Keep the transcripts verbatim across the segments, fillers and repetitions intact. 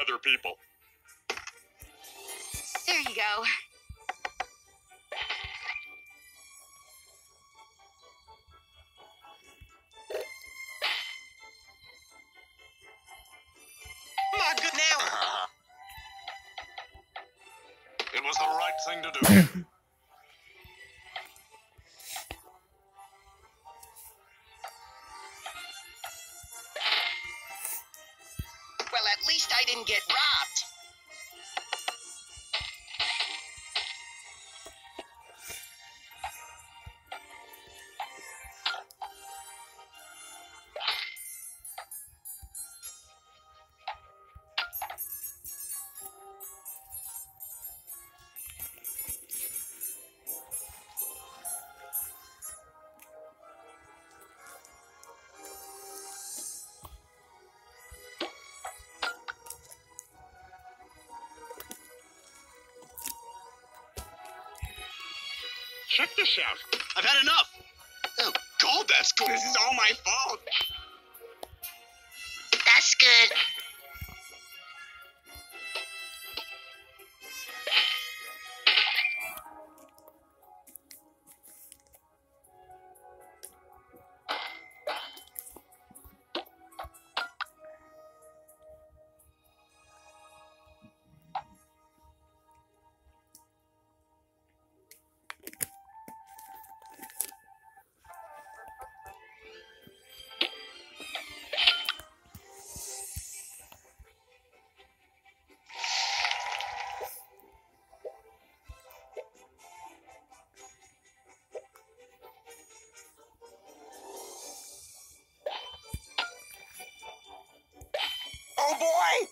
other people. There you go. My good now. It was the right thing to do. Well, at least I didn't get robbed. Check this out. I've had enough. Oh, God, that's good. This is all my fault. That's good. Oh, boy!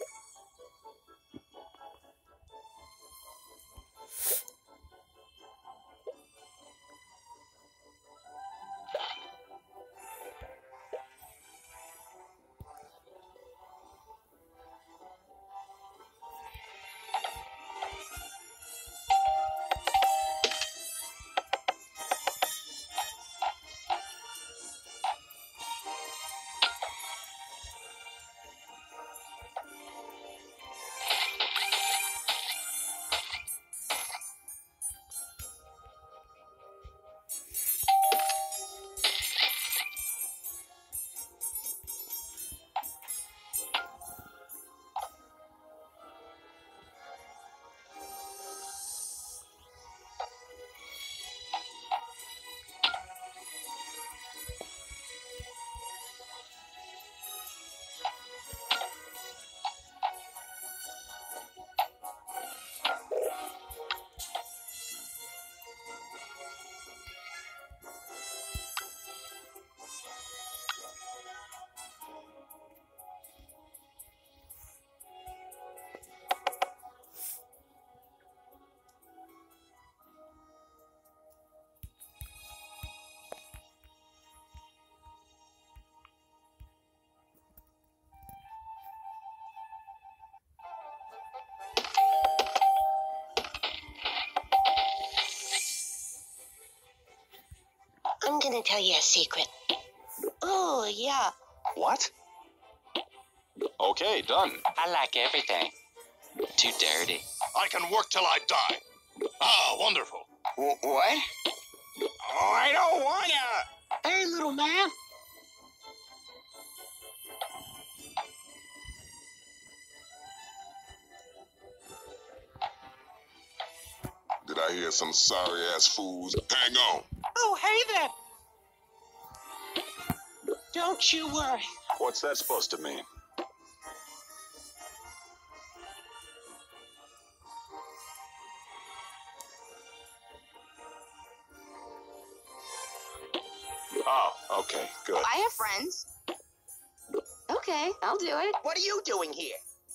I'm gonna tell you a secret. Oh, yeah. What? Okay, done. I like everything. Too dirty. I can work till I die. Ah, wonderful. W what? Oh, I don't wanna. Hey, little man. Did I hear some sorry-ass fools? Hang on. Oh, hey there. Don't you worry. What's that supposed to mean? Oh, okay, good. I have friends. Okay, I'll do it. What are you doing here?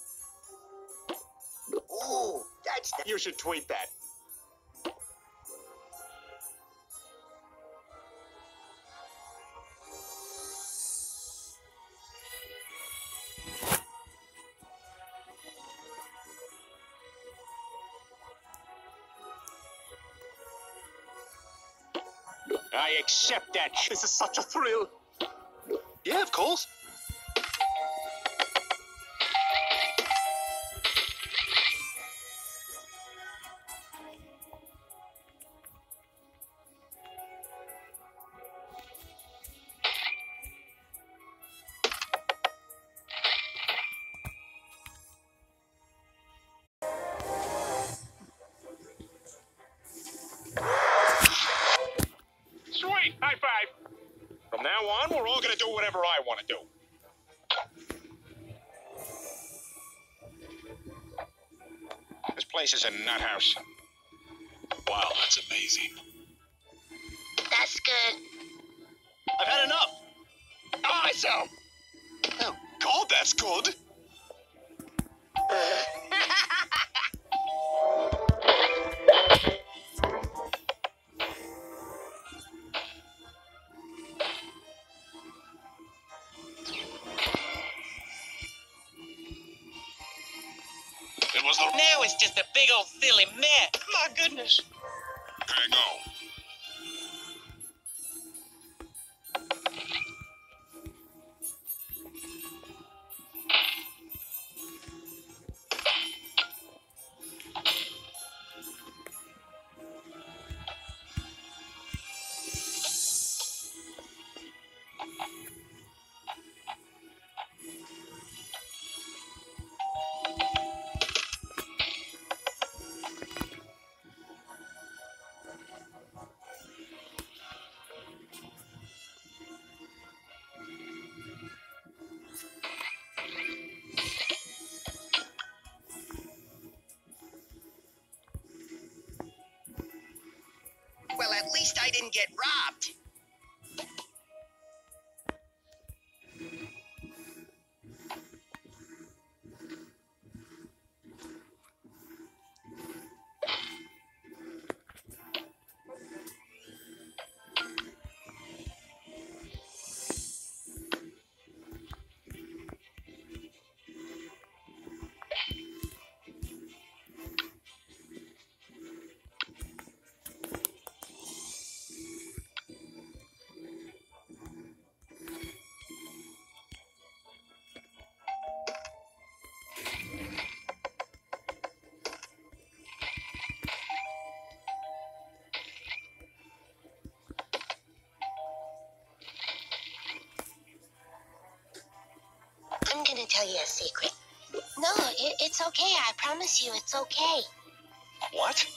Ooh, that's... You should tweet that. I accept that. This is such a thrill. Yeah, of course. right, high five. From now on, we're all gonna do whatever I want to do. This place is a nut house. Wow, that's amazing. That's good. I've had enough. Awesome! Oh, God, that's good. It was the... Now it's just a big old silly mess. My goodness. Hang on. Well, at least I didn't get robbed. I'm gonna tell you a secret. No, it, it's okay. I promise you, it's okay. What?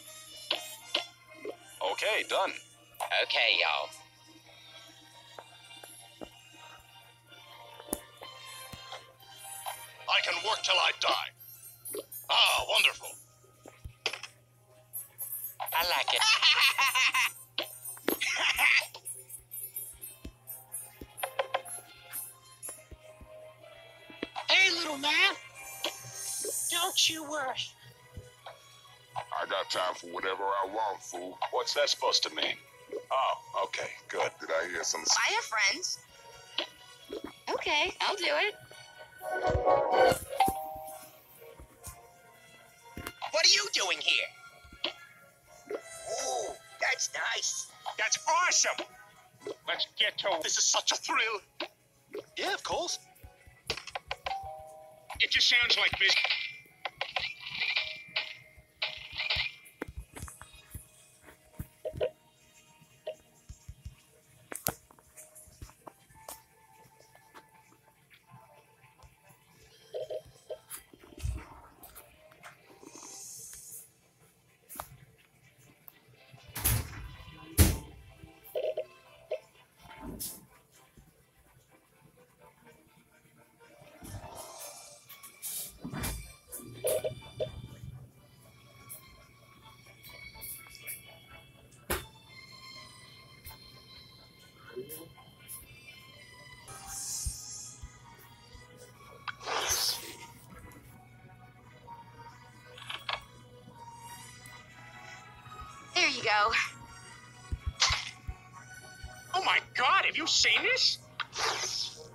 Okay, done. Okay, y'all. I can work till I die. Ah, wonderful. I like it. Hey, little man. Don't you worry. I got time for whatever I want, fool. What's that supposed to mean? Oh, okay, good. Did I hear some... I have friends. Okay, I'll do it. What are you doing here? Oh, that's nice. That's awesome. Let's get to it. This is such a thrill. Yeah, of course. It just sounds like this. There you go. Oh my God, have you seen this?